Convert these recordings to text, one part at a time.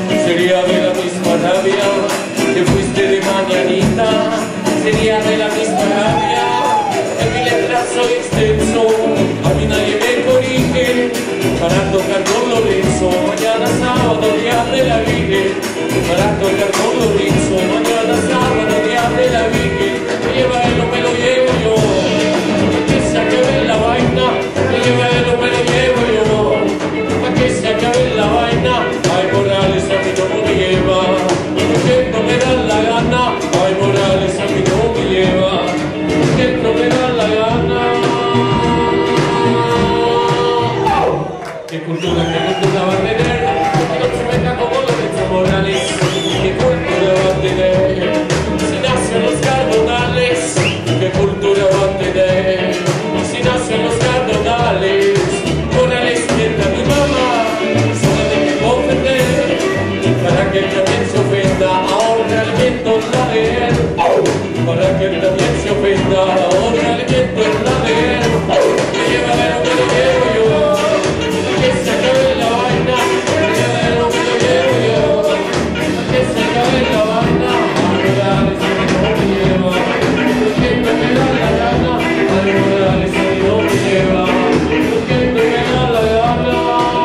sería de la misma rabia que fuiste de mañanita, sería de la misma rabia que mi letrazo extenso, a mí nadie me corrige, para tocar con Lorenzo, mañana sábado, día de la Virgen, para tocar con Lorenzo, mañana sábado, día de la Virgen, me lleva él o me lo llevo yo, que se acabe la vaina, me lleva él o me lo llevo yo, para que se acabe la vaina, ay Morales a mí no me lleva, porque no me da la gana, ay Morales a mí no me lleva, porque no me da la gana. ¿Qué cultura va a tener? Que no se meta como Lorenzo Morales, ¿qué cultura va a tener? Si nacen los cardonales, ¿qué cultura va a tener? Si nacen los cardonales, Morales mienta a mi mamá, solo de que ofender, para que él también se ofenda, ahora el viento es la de él, para que él también se ofenda, ahora el viento es la de él, me lleva a ver lo que lo llevo yo, que se acabe la vaina, me lleva a ver lo que lo llevo yo, que se acabe la vaina, Morales a mí no me lleva, porque no me da la gana, Morales a mí no me lleva, porque no me da la gana.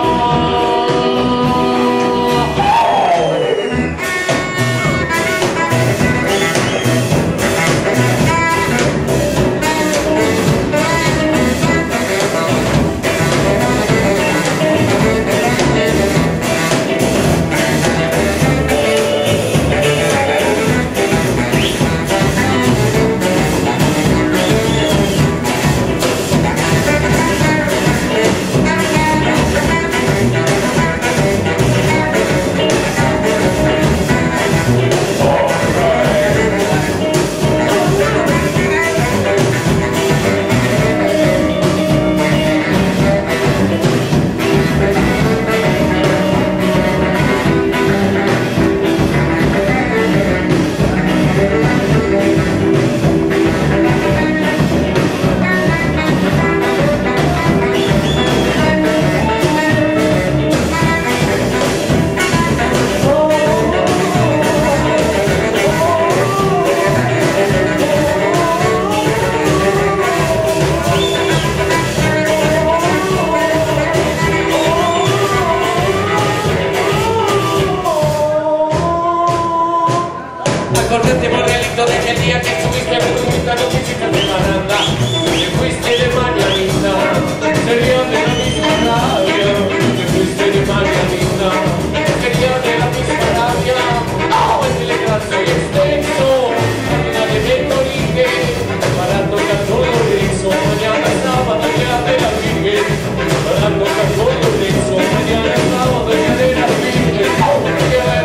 Acordate, Morgalito, de aquel día que estuviste a Brunita, no quisiste de paranda, que fuiste de mañanita, sería de la misma rabia, que fuiste de mañanita, sería de la misma rabia, oh, el letrazo y extenso, a mí nadie me corrige, para tocar con Lorenzo, mañana sábado, día de la Virgen, para tocar con Lorenzo, mañana sábado, día de la Virgen, oh, que ver,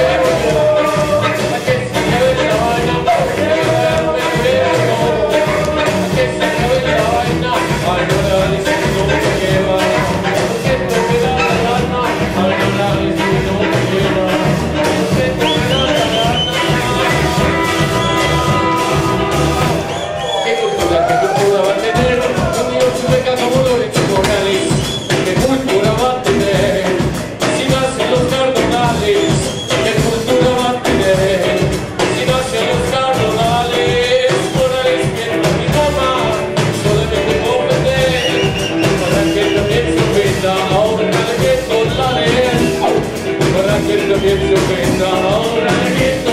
ay Morales a mí no me lleva, porque no me da la gana, ay Morales a mí no me lleva, porque no me da la gana. ¿Qué cultura va a tener? Un niño chueca como Lorenzo Morales, ¿qué cultura va a tener? Si nacen los cardonales, ¿qué cultura va a tener? Si nacen los cardonales, Morales mienta a mi mamá, solo me dejó ofender, para que él también se ofenda, ahora le viento la de él, para que él también se ofenda, ahora le viento